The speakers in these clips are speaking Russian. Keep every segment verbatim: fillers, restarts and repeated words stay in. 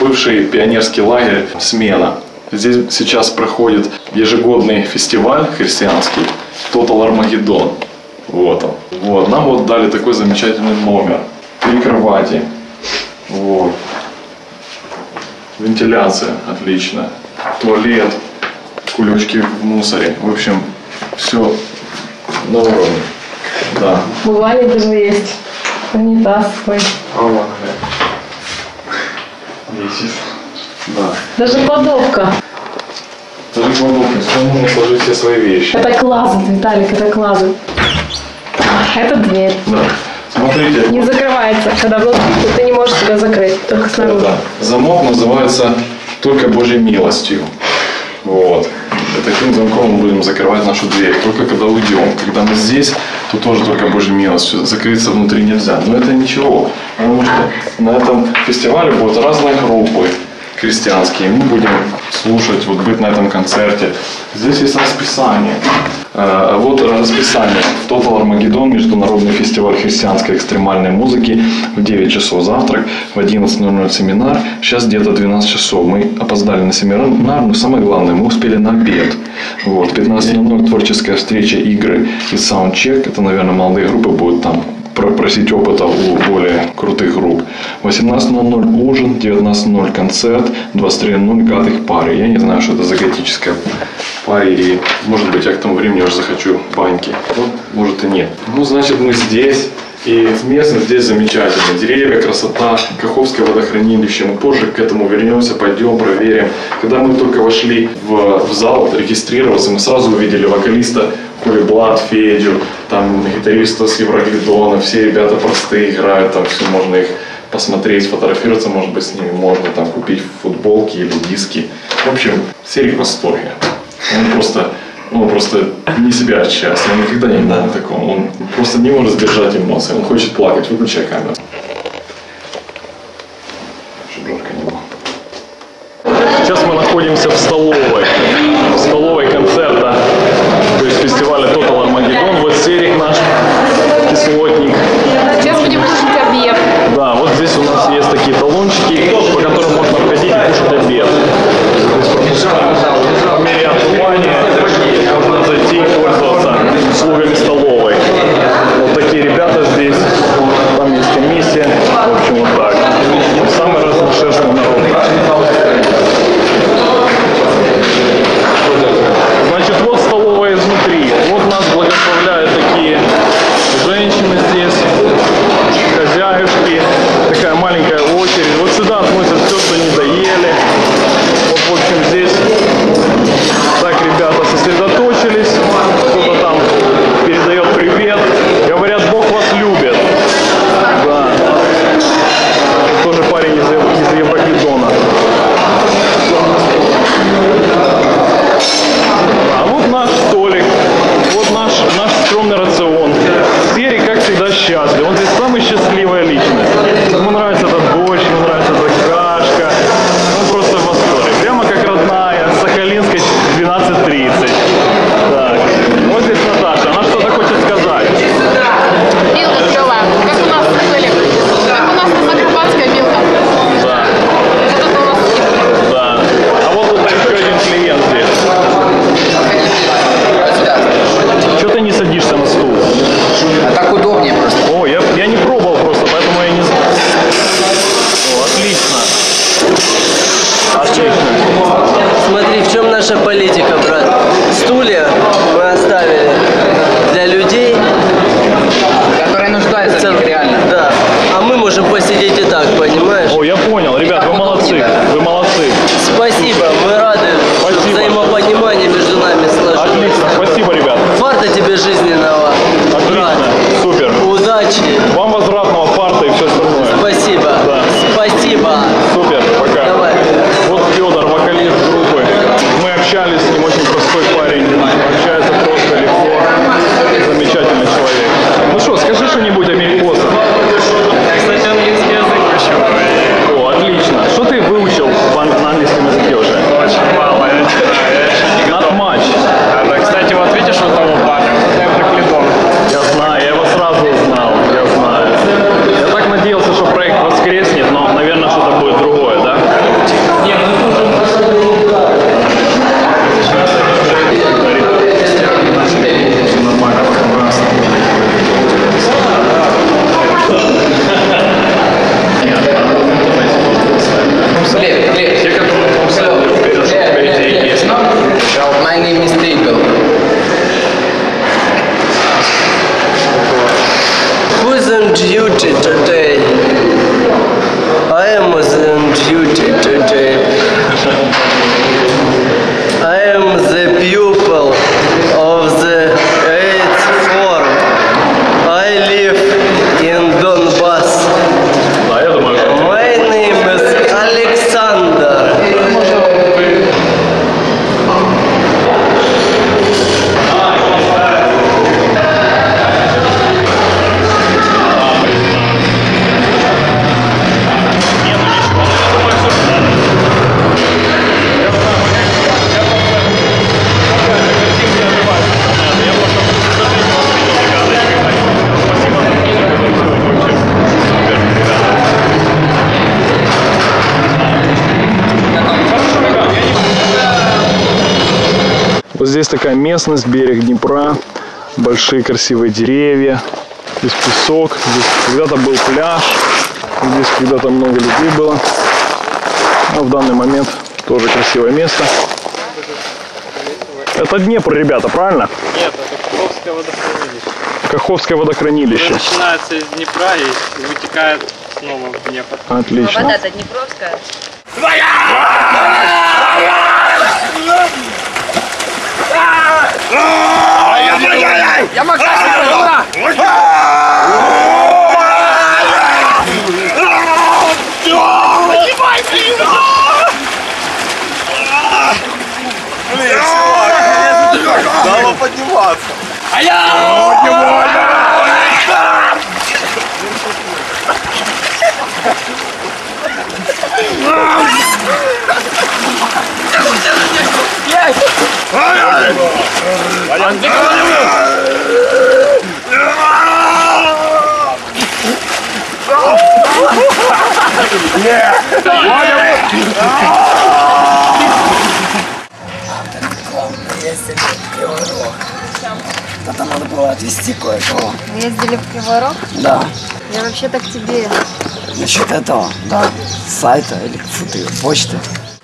бывший пионерский лагерь «Смена». Здесь сейчас проходит ежегодный фестиваль христианский «Total Armageddon». Вот он. Вот. Нам вот дали такой замечательный номер. Три кровати. Вот. Вентиляция отличная. Туалет. Кулечки в мусоре. В общем, все на уровне. Да. В Ване даже есть унитаз свой. А ладно. Есть. Да. Даже кладовка. Даже кладовка. Сюда можно сложить все свои вещи. Это клозет, Виталик, это клозет. Это дверь. Да. Смотрите. Не закрывается. Когда внутри, ты не можешь себя закрыть, только снаружи. Это замок называется «Только Божьей милостью». Вот. И таким замком мы будем закрывать нашу дверь. Только когда уйдем. Когда мы здесь, то тоже только Божьей милостью. Закрыться внутри нельзя. Но это ничего. Потому что на этом фестивале будут разные группы христианские. Мы будем слушать, вот быть на этом концерте. Здесь есть расписание. А вот расписание. Total Armageddon, международный фестиваль христианской экстремальной музыки. В девять часов завтрак, в одиннадцать ноль ноль семинар. Сейчас где-то двенадцать часов. Мы опоздали на семинар, но самое главное, мы успели на обед. Вот. В пятнадцать ноль ноль творческая встреча, игры и саундчек. Это, наверное, молодые группы будут там просить опыта у более крутых групп. восемнадцать ноль ноль ужин, девятнадцать ноль ноль концерт, двадцать три ноль ноль гатых пари. Я не знаю, что это за готическая пари, и может быть я к тому времени уже захочу баньки. Ну, может и нет. Ну, значит, мы здесь. И местность здесь замечательная. Деревья, красота, Каховское водохранилище. Мы позже к этому вернемся, пойдем, проверим. Когда мы только вошли в, в зал регистрироваться, мы сразу увидели вокалиста Коли Блад, Федю, там гитариста с Евроглидона. Все ребята простые играют, там все можно их посмотреть, сфотографироваться, может быть, с ними можно, там купить футболки или диски. В общем, все в восторге. Он просто... Он просто не себя от счастья, он никогда не был на таком, он просто не может сдержать эмоции, он хочет плакать. Выключай камеру. Чтобы жарко не было. Сейчас мы находимся в столовой, в столовой концерта, то есть фестиваля Total Armageddon. Вот Серик наш, кислотник. Сейчас будем кушать обед. Да, вот здесь у нас есть такие талончики, по которым можно входить и кушать обед. В мере отмывания можно зайти и пользоваться услугами столовой. Вот такие ребята здесь, там есть комиссия. здесь такая местность, берег Днепра, большие красивые деревья, здесь песок, здесь когда-то был пляж, здесь когда-то много людей было. А в данный момент тоже красивое место. Это Днепр, ребята, правильно? Нет, это Каховское водохранилище. Каховское водохранилище. Оно начинается из Днепра и вытекает снова в Днепр. Отлично. Вода-то Днепровская. Я Максим, Надо подниматься. А я! Это надо было отвезти кое-кого. Вы ездили в Кривой Рог? Да. Я вообще-то к тебе. Насчет этого, да. Сайта или фу ты, почты.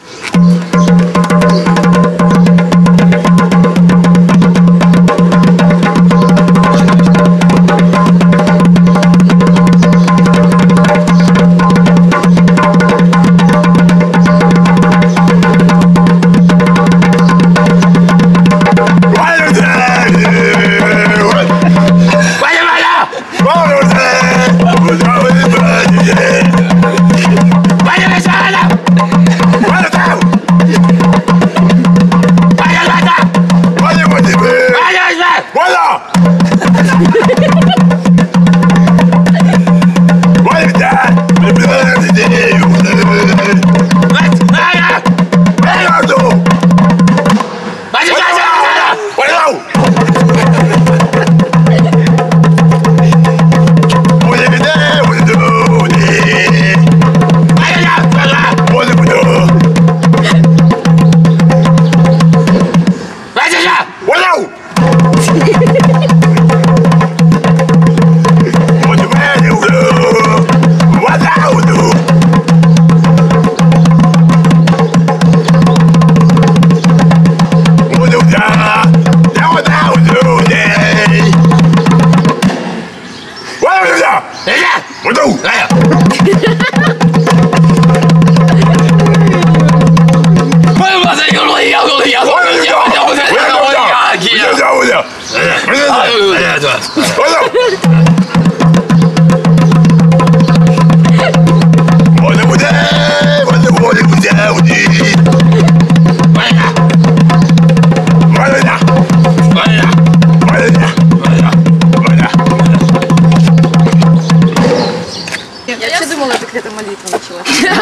Я вообще думала, это какая-то молитва началась.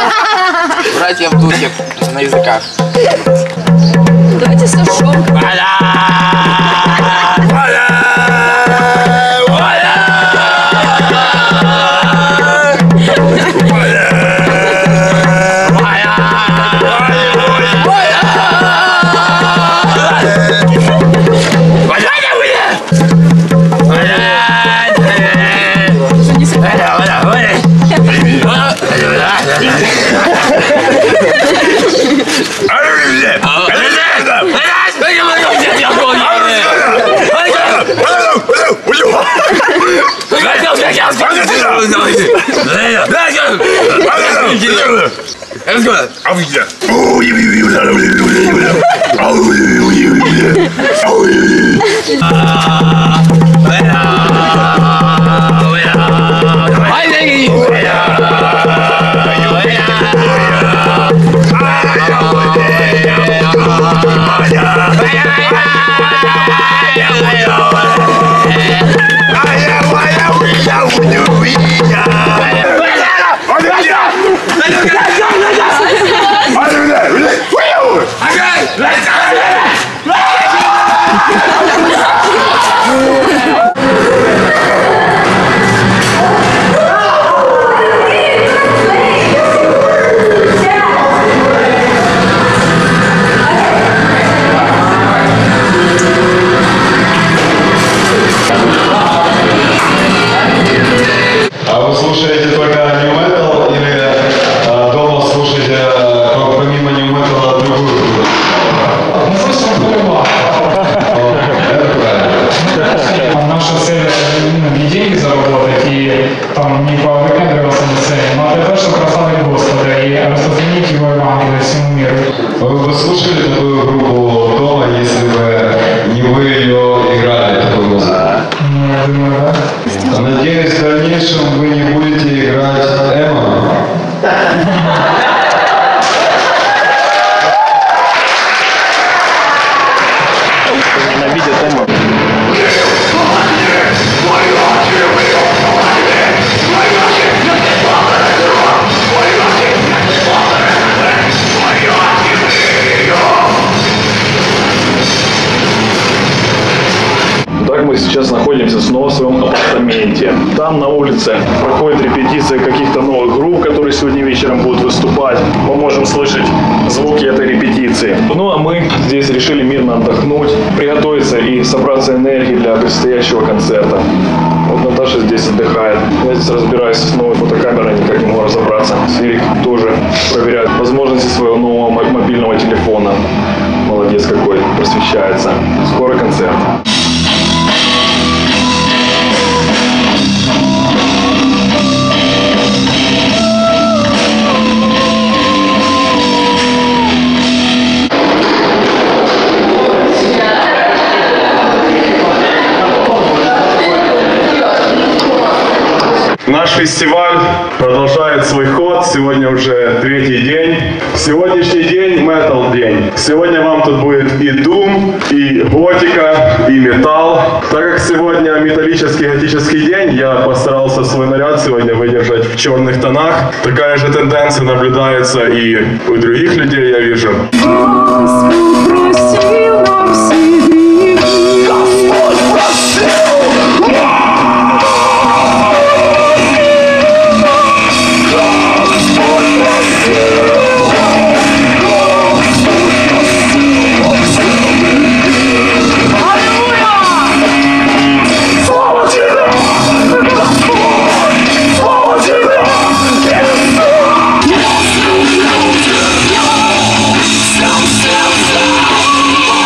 Братья в духе на языках. Давайте сошел. Let's go! Итак, мы сейчас находимся снова в своем апартаменте. Там на улице проходит репетиция каких-то новых групп, которые сегодня вечером будут выступать. Мы можем слышать звуки этой репетиции. Ну а мы здесь решили мирно отдохнуть, приготовиться и собраться энергией для предстоящего концерта. Вот Наташа здесь отдыхает. Я здесь разбираюсь с новой фотокамерой, никак не могу разобраться. Сирик тоже проверяет возможности своего нового мобильного телефона. Молодец какой, просвещается. Скоро концерт. Наш фестиваль продолжает свой ход. Сегодня уже третий день. Сегодняшний день метал день. Сегодня вам тут будет и дум, и готика, и металл. Так как сегодня металлический готический день, я постарался свой наряд сегодня выдержать в черных тонах. Такая же тенденция наблюдается и у других людей, я вижу. Yeah.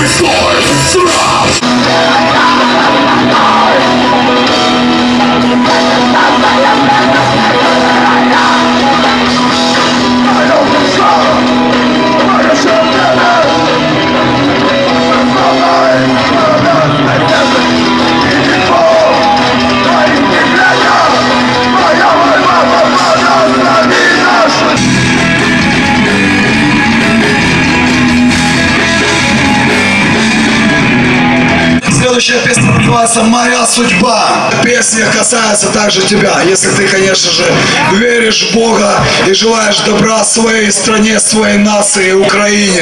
Следующая песня называется «Моя судьба». Песня касается также тебя, если ты, конечно же, веришь в Бога и желаешь добра своей стране, своей нации, Украине.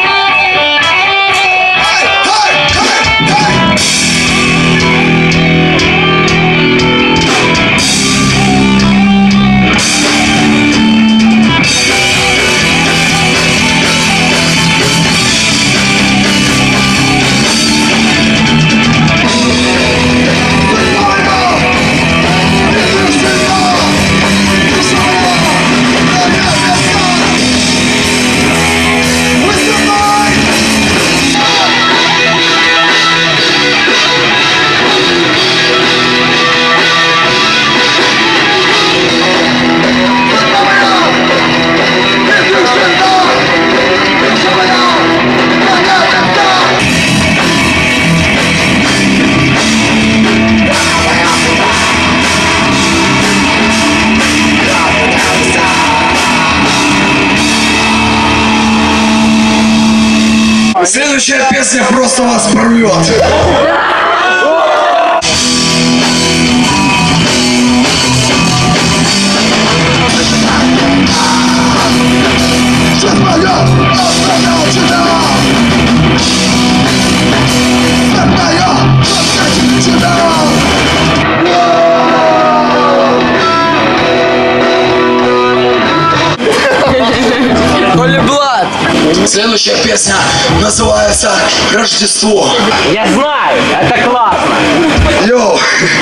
Следующая песня просто вас прорвет. Следующая песня называется «Рождество». Я знаю, это классно. Йоу.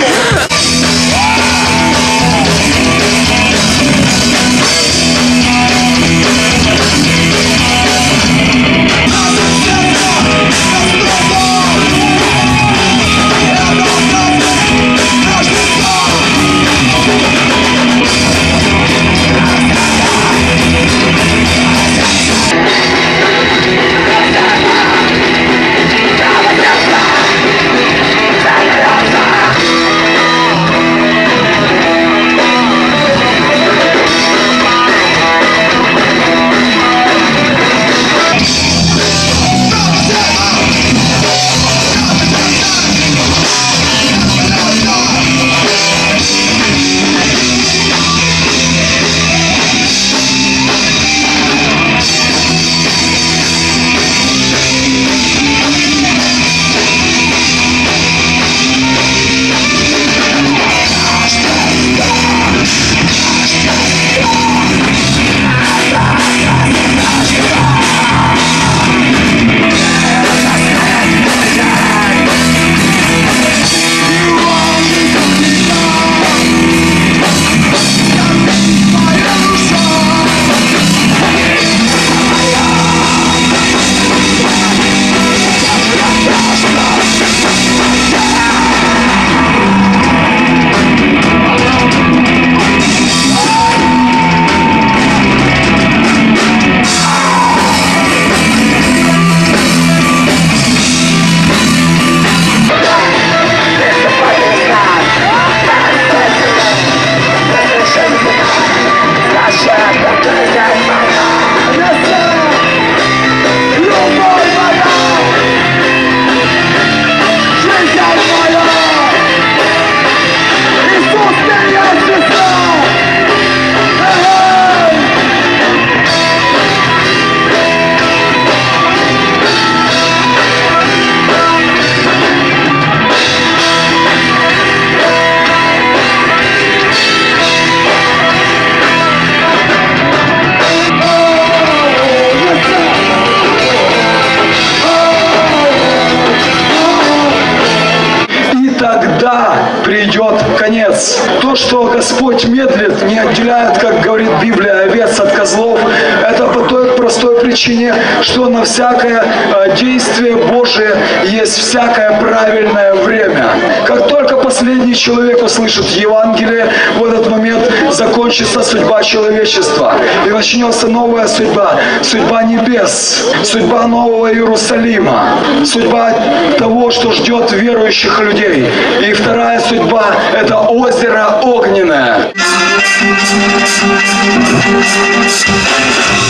придет конец. То, что Господь медлит, не отделяет, как говорит Библия, овец от козлов, это по той простой причине. причине, что на всякое э, действие Божие есть всякое правильное время. Как только последний человек услышит Евангелие, в этот момент закончится судьба человечества. И начнется новая судьба, судьба небес, судьба Нового Иерусалима, судьба того, что ждет верующих людей. И вторая судьба – это озеро огненное.